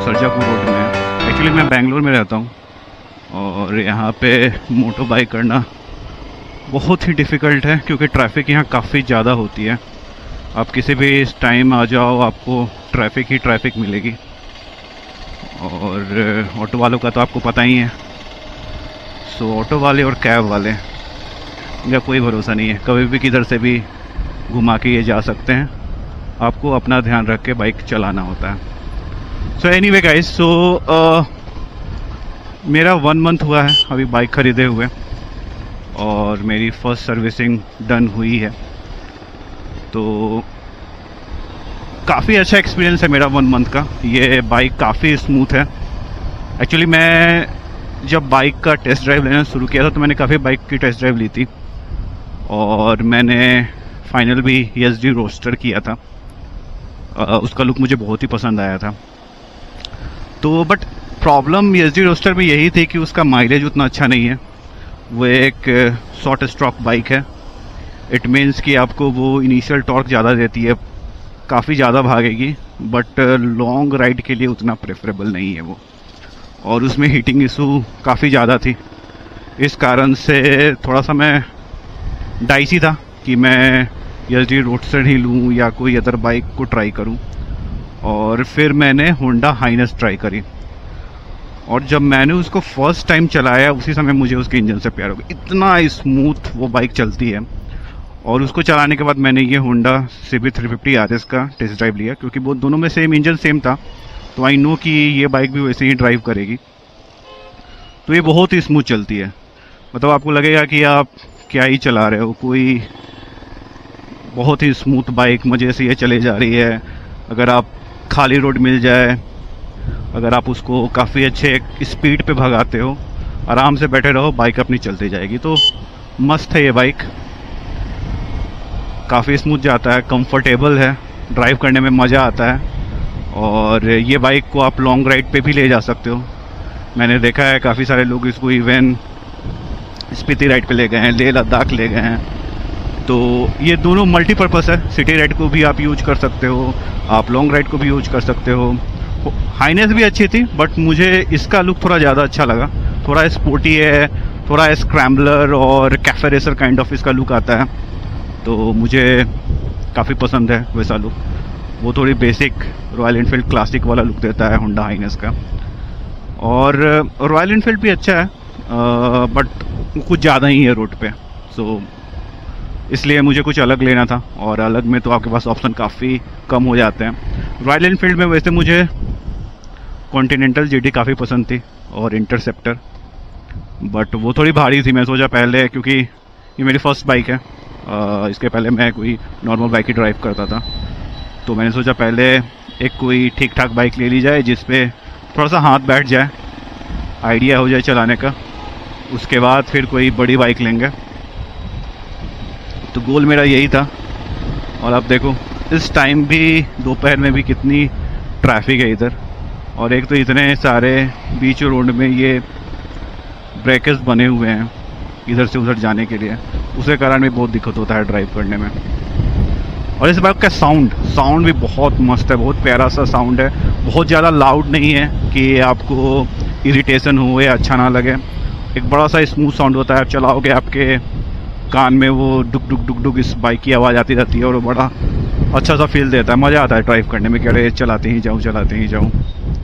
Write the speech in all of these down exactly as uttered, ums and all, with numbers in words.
Sarjapur road में है। Actually मैं बेंगलोर में रहता हूँ और यहाँ पे मोटर बाइक करना बहुत ही डिफ़िकल्ट है क्योंकि ट्रैफिक यहाँ काफ़ी ज़्यादा होती है। आप किसी भी इस टाइम आ जाओ आपको ट्रैफिक ही ट्रैफिक मिलेगी। और ऑटो वालों का तो आपको पता ही है। सो ऑटो वाले और कैब वाले इनका कोई भरोसा नहीं है, कभी भी किधर से भी घुमा के ये जा सकते हैं। आपको अपना ध्यान रख के बाइक चलाना होता है। सो एनीवे गाइस, सो मेरा वन मंथ हुआ है अभी बाइक ख़रीदे हुए और मेरी फ़र्स्ट सर्विसिंग डन हुई है। तो काफ़ी अच्छा एक्सपीरियंस है मेरा वन मंथ का। ये बाइक काफ़ी स्मूथ है। एक्चुअली मैं जब बाइक का टेस्ट ड्राइव लेना शुरू किया था तो मैंने काफ़ी बाइक की टेस्ट ड्राइव ली थी और मैंने फाइनल भी एस डी रोस्टर किया था। आ, उसका लुक मुझे बहुत ही पसंद आया था। तो but problem S D roster में यही थी कि उसका माइलेज उतना अच्छा नहीं है। वो एक शॉर्ट स्ट्रोक बाइक है। इट मीन्स कि आपको वो इनिशियल टॉर्क ज़्यादा देती है, काफ़ी ज़्यादा भागेगी, बट लॉन्ग राइड के लिए उतना प्रेफरेबल नहीं है वो। और उसमें हीटिंग इशू काफ़ी ज़्यादा थी। इस कारण से थोड़ा सा मैं डाइसी था कि मैं एस डी रोडस्टर ही लूँ या कोई अदर बाइक को ट्राई करूँ। और फिर मैंने होंडा हाइनेस ट्राई करी और जब मैंने उसको फर्स्ट टाइम चलाया उसी समय मुझे उसके इंजन से प्यार हो गया। इतना स्मूथ वो बाइक चलती है। और उसको चलाने के बाद मैंने ये Honda C B three fifty R S का टेस्ट ड्राइव लिया क्योंकि वो दोनों में सेम इंजन सेम था, तो आई नो कि ये बाइक भी वैसे ही ड्राइव करेगी। तो ये बहुत ही स्मूथ चलती है। मतलब आपको लगेगा कि आप क्या ही चला रहे हो, कोई बहुत ही स्मूथ बाइक मज़े से ये चले जा रही है। अगर आप खाली रोड मिल जाए, अगर आप उसको काफ़ी अच्छे स्पीड पे भगाते हो, आराम से बैठे रहो, बाइक अपनी चलती जाएगी। तो मस्त है ये बाइक, काफ़ी स्मूथ जाता है, कंफर्टेबल है, ड्राइव करने में मज़ा आता है। और ये बाइक को आप लॉन्ग राइड पे भी ले जा सकते हो। मैंने देखा है काफ़ी सारे लोग इसको इवन स्पीति राइड पे ले गए हैं, लेह लद्दाख ले गए हैं। तो ये दोनों मल्टीपर्पज़ है। सिटी राइड को भी आप यूज कर सकते हो, आप लॉन्ग राइड को भी यूज कर सकते हो। हाइनेस भी अच्छी थी बट मुझे इसका लुक थोड़ा ज़्यादा अच्छा लगा। थोड़ा स्पोर्टी है, थोड़ा स्क्रैम्बलर और कैफे रेसर काइंड ऑफ इसका लुक आता है, तो मुझे काफ़ी पसंद है वैसा लुक। वो थोड़ी बेसिक रॉयल एनफील्ड क्लासिक वाला लुक देता है होंडा हाइनेस का। और रॉयल एनफील्ड भी अच्छा है बट कुछ ज़्यादा ही है रोड पे, सो इसलिए मुझे कुछ अलग लेना था। और अलग में तो आपके पास ऑप्शन काफ़ी कम हो जाते हैं। रॉयल एनफील्ड में वैसे मुझे कॉन्टिनेंटल जी डी काफ़ी पसंद थी और इंटरसेप्टर, बट वो थोड़ी भारी थी। मैं सोचा पहले, क्योंकि ये मेरी फर्स्ट बाइक है, आ, इसके पहले मैं कोई नॉर्मल बाइक ही ड्राइव करता था, तो मैंने सोचा पहले एक कोई ठीक ठाक बाइक ले ली जाए जिस पे थोड़ा सा हाथ बैठ जाए, आइडिया हो जाए चलाने का। उसके बाद फिर कोई बड़ी बाइक लेंगे। तो गोल मेरा यही था। और अब देखो इस टाइम भी दोपहर में भी कितनी ट्रैफिक है इधर, और एक तो इतने सारे बीच रोड में ये ब्रेकर्स बने हुए हैं इधर से उधर जाने के लिए, उसके कारण भी बहुत दिक्कत होता है ड्राइव करने में। और इस बाइक का साउंड साउंड भी बहुत मस्त है, बहुत प्यारा सा साउंड है। बहुत ज़्यादा लाउड नहीं है कि आपको इरिटेशन हो या अच्छा ना लगे। एक बड़ा सा स्मूथ साउंड होता है। आप चलाओगे आपके कान में वो डुक डुक डुक डुक इस बाइक की आवाज़ आती रहती है और वो बड़ा अच्छा सा फील देता है। मज़ा आता है ड्राइव करने में कि अरे चलाते ही जाऊँ चलाते ही जाऊँ।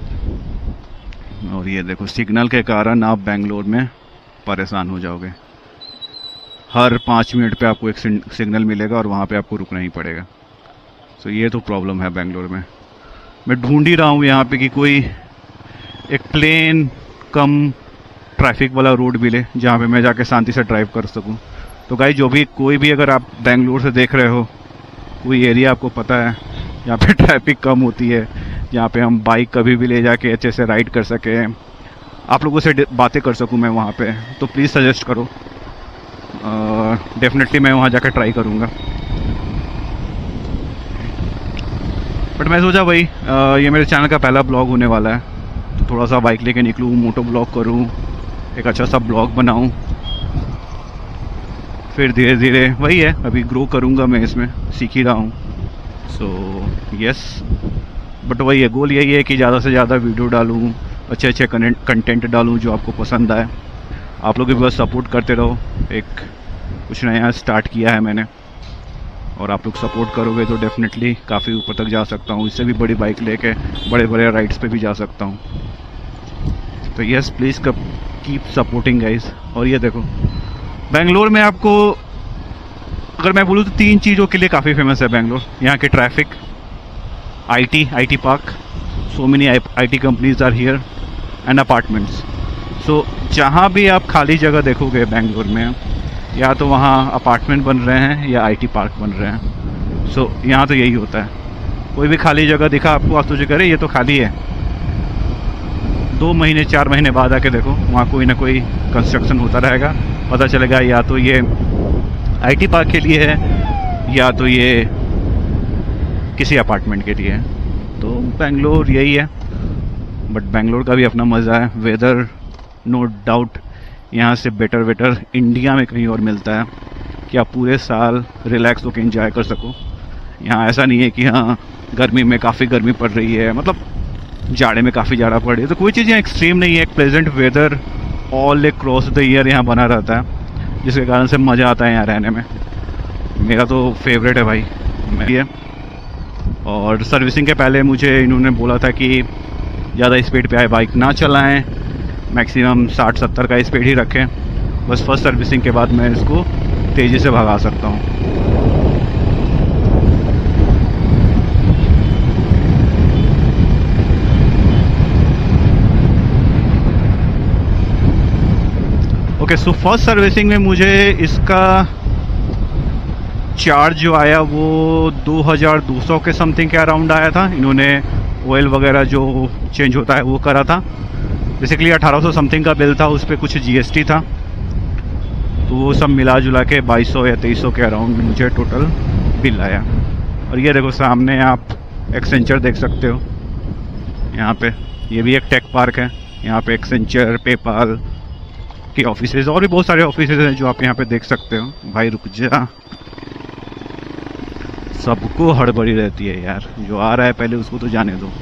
और ये देखो सिग्नल के कारण आप बेंगलोर में परेशान हो जाओगे। हर पाँच मिनट पे आपको एक सिग्नल मिलेगा और वहाँ पे आपको रुकना ही पड़ेगा। सो ये तो प्रॉब्लम है बेंगलोर में। मैं ढूंढ ही रहा हूँ यहाँ पे कि कोई एक प्लेन कम ट्रैफिक वाला रोड मिले जहाँ पे मैं जाके शांति से ड्राइव कर सकूँ। तो गाइस, जो भी कोई भी अगर आप बेंगलोर से देख रहे हो, कोई एरिया आपको पता है जहाँ पे ट्रैफिक कम होती है, जहाँ पे हम बाइक कभी भी ले जाके अच्छे से राइड कर सकें, आप लोगों से बातें कर सकूँ मैं वहाँ पे, तो प्लीज़ सजेस्ट करो। डेफिनेटली uh, मैं वहाँ जाकर ट्राई करूँगा। बट मैं सोचा भाई uh, ये मेरे चैनल का पहला ब्लॉग होने वाला है, तो थोड़ा सा बाइक लेके निकलूँ, मोटो ब्लॉग करूँ, एक अच्छा सा ब्लॉग बनाऊँ, फिर धीरे धीरे वही है अभी ग्रो करूँगा मैं, इसमें सीख ही रहा हूँ। सो यस, बट वही है, गोल यही है कि ज़्यादा से ज़्यादा वीडियो डालूँ, अच्छे अच्छे कंटेंट डालूँ जो आपको पसंद आए। आप लोग भी बस सपोर्ट करते रहो। एक कुछ नया स्टार्ट किया है मैंने, और आप लोग सपोर्ट करोगे तो डेफिनेटली काफ़ी ऊपर तक जा सकता हूँ। इससे भी बड़ी बाइक लेके बड़े बड़े राइड्स पे भी जा सकता हूँ। तो yes, please keep supporting guys. और ये देखो, बेंगलोर में आपको अगर मैं बोलूँ तो तीन चीज़ों के लिए काफ़ी फेमस है बेंगलोर। यहाँ के traffic, IT IT park, so many IT companies are here, and apartments. So जहाँ भी आप खाली जगह देखोगे बेंगलोर में, या तो वहाँ अपार्टमेंट बन रहे हैं या आईटी पार्क बन रहे हैं। सो so, यहाँ तो यही होता है। कोई भी खाली जगह दिखा आपको, आप सोचे करे ये तो खाली है, दो महीने चार महीने बाद आके देखो, वहाँ कोई ना कोई कंस्ट्रक्शन होता रहेगा। पता चलेगा या तो ये आईटी पार्क के लिए है या तो ये किसी अपार्टमेंट के लिए है। तो बेंगलोर यही है। बट बेंगलोर का भी अपना मज़ा है। वेदर नो डाउट यहाँ से बेटर वेटर इंडिया में कहीं और मिलता है कि आप पूरे साल रिलैक्स होकर एंजॉय कर सको। यहाँ ऐसा नहीं है कि हाँ गर्मी में काफ़ी गर्मी पड़ रही है, मतलब जाड़े में काफ़ी जाड़ा पड़ रही है, तो कोई चीज़ यहाँ एक्सट्रीम नहीं है। एक pleasant weather all across the year यहाँ बना रहता है, जिसके कारण से मज़ा आता है यहाँ रहने में। मेरा तो फेवरेट है भाई ये। और सर्विसिंग के पहले मुझे इन्होंने बोला था कि ज़्यादा स्पीड पे आए बाइक ना चलाएं, मैक्सिमम साठ सत्तर का स्पीड ही रखें। बस फर्स्ट सर्विसिंग के बाद मैं इसको तेज़ी से भगा सकता हूँ। ओके, सो फर्स्ट सर्विसिंग में मुझे इसका चार्ज जो आया वो दो हज़ार दो सौ के समथिंग के अराउंड आया था। इन्होंने ऑयल वगैरह जो चेंज होता है वो करा था। बेसिकली अठारह सौ समथिंग का बिल था, उस पर कुछ जीएसटी था, तो वो सब मिला जुला के बाईस सौ या तेईस सौ के अराउंड मुझे टोटल बिल आया। और ये देखो सामने आप एक्सेंचर देख सकते हो यहाँ पे, ये भी एक टेक पार्क है। यहाँ पे एक्सेंचर, पेपाल के ऑफिसेज और भी बहुत सारे ऑफिसेज हैं जो आप यहाँ पे देख सकते हो। भाई रुक जा, सबको हड़बड़ी रहती है यार, जो आ रहा है पहले उसको तो जाने दो।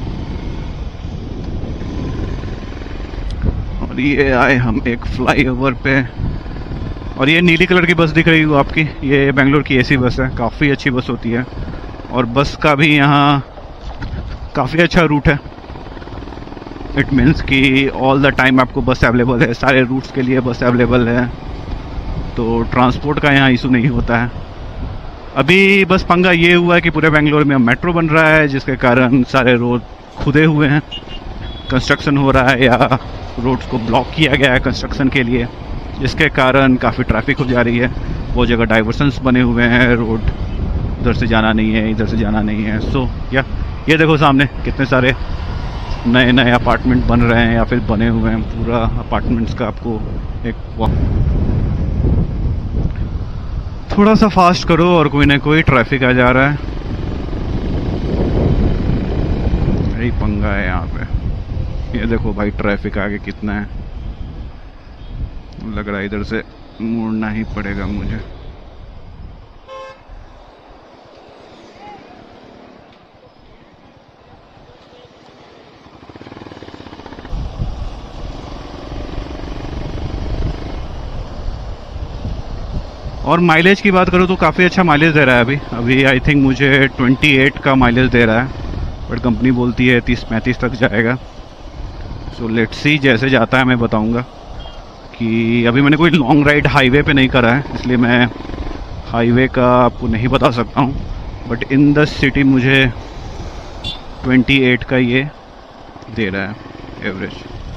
और ये आए हम एक फ्लाईओवर पे, और ये नीली कलर की बस दिख रही हो आपकी, ये बेंगलोर की एसी बस है। काफ़ी अच्छी बस होती है, और बस का भी यहाँ काफ़ी अच्छा रूट है। इट मीन्स कि ऑल द टाइम आपको बस अवेलेबल है, सारे रूट्स के लिए बस अवेलेबल है, तो ट्रांसपोर्ट का यहाँ इशू नहीं होता है। अभी बस पंगा ये हुआ है कि पूरे बेंगलोर में मेट्रो बन रहा है, जिसके कारण सारे रोड खुदे हुए हैं, कंस्ट्रक्शन हो रहा है या रोड्स को ब्लॉक किया गया है कंस्ट्रक्शन के लिए, जिसके कारण काफ़ी ट्रैफिक हो जा रही है। वो जगह डाइवर्सन्स बने हुए हैं, रोड उधर से जाना नहीं है, इधर से जाना नहीं है। सो या ये देखो सामने कितने सारे नए नए अपार्टमेंट बन रहे हैं या फिर बने हुए हैं। पूरा अपार्टमेंट्स का आपको एक थोड़ा सा फास्ट करो और कोई ना कोई ट्रैफिक आ जा रहा है। यही पंगा है यहाँ पे। ये देखो भाई ट्रैफिक आगे कितना है, लग रहा है इधर से मुड़ना ही पड़ेगा मुझे। और माइलेज की बात करूँ तो काफ़ी अच्छा माइलेज दे रहा है। अभी अभी आई थिंक मुझे अट्ठाईस का माइलेज दे रहा है, बट कंपनी बोलती है तीस पैंतीस तक जाएगा। सो लेट्स सी, जैसे जाता है मैं बताऊंगा। कि अभी मैंने कोई लॉन्ग राइड हाईवे पे नहीं करा है, इसलिए मैं हाईवे का आपको नहीं बता सकता हूँ, बट इन द सिटी मुझे अट्ठाईस का ये दे रहा है एवरेज।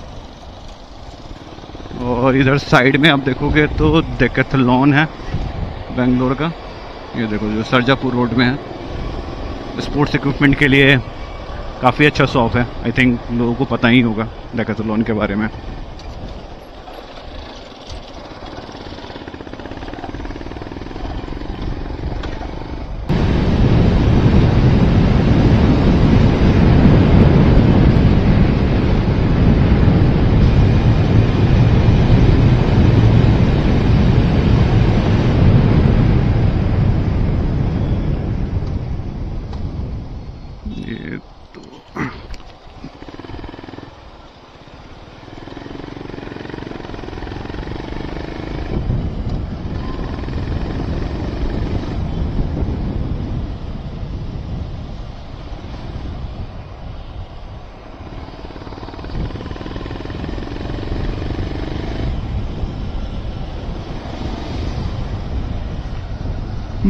और इधर साइड में आप देखोगे तो डेकैथलॉन है बेंगलोर का, ये देखो जो सरजापुर रोड में है। स्पोर्ट्स इक्विपमेंट के लिए काफ़ी अच्छा शॉप है, आई थिंक लोगों को पता ही होगा डेकैथलॉन के बारे में।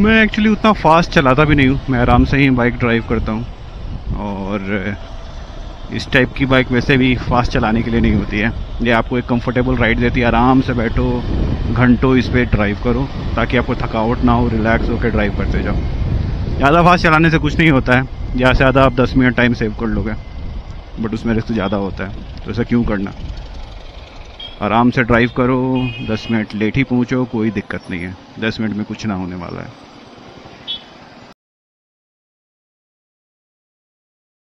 मैं एक्चुअली उतना फास्ट चलाता भी नहीं हूँ, मैं आराम से ही बाइक ड्राइव करता हूँ। और इस टाइप की बाइक वैसे भी फास्ट चलाने के लिए नहीं होती है, ये आपको एक कंफर्टेबल राइड देती है। आराम से बैठो, घंटों इस पर ड्राइव करो ताकि आपको थकावट ना हो, रिलैक्स होकर ड्राइव करते जाओ। ज़्यादा फास्ट चलाने से कुछ नहीं होता है, ज़्यादा से ज़्यादा आप दस मिनट टाइम सेव कर लोगे, बट उसमें रिस्क ज़्यादा होता है, तो ऐसा क्यों करना। आराम से ड्राइव करो, दस मिनट लेट ही पहुँचो, कोई दिक्कत नहीं है, दस मिनट में कुछ ना होने वाला है।